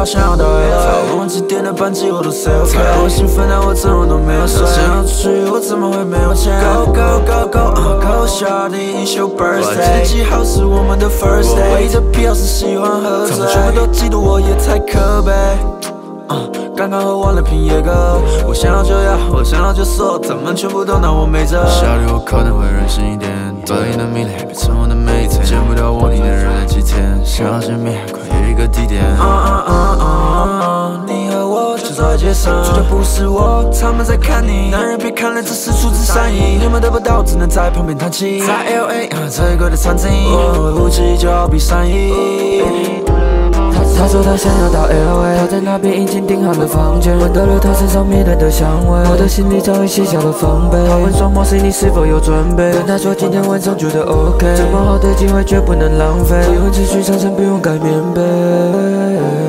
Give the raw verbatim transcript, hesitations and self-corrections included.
要想要到 L A， 我几点的班机我都 say OK， 我兴奋但我怎么都没有睡，想要出去我怎么会没有钱 ？Go go go go go shawty it's your birthday， 记得几号是我们的 first day， 唯一的必要是喜欢喝醉，他们全部都嫉妒我也太可悲。Uh, 刚刚喝完了瓶野哥，我想要就要，我想要就说，他们全部都拿我没辙。小李，我可能会任性一点，多赢的迷恋变成我的每一天，见不到我你的人来几天，想要见面，快约一个地点。啊啊啊啊！你和我就走在街上，主角不是我，他们在看你。男人别看了，只是出自善意，你们得不到，只能在旁边叹气。在 L A 最贵的餐厅，我不羁就好比善意。他说他想要到 L A， 他在那边已经订好了房间，闻到了他身上迷人的香味，我的心里早已写下了防备。他问双模 C 你是否有准备，跟他说今天晚上觉得 OK， 这么好的机会绝不能浪费，离婚持续产生不用盖棉被。